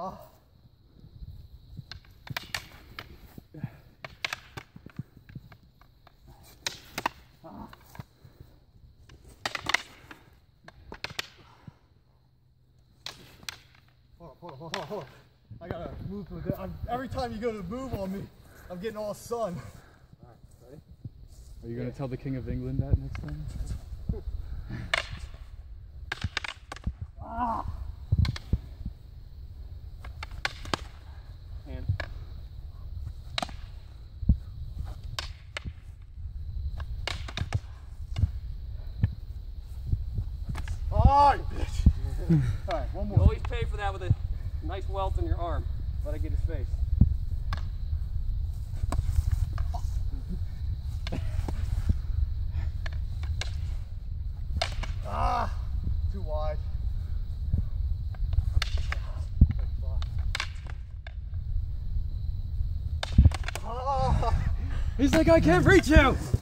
Oh. Hold on. I gotta move with it. Every time you go to move on me, I'm getting all sun. All right, ready? Are you gonna tell the King of England that next time? Hand. Oh, you bitch. All right, one more. You always pay for that with a nice welt in your arm. Let it get his face. Too wide. He's like, I can't reach you!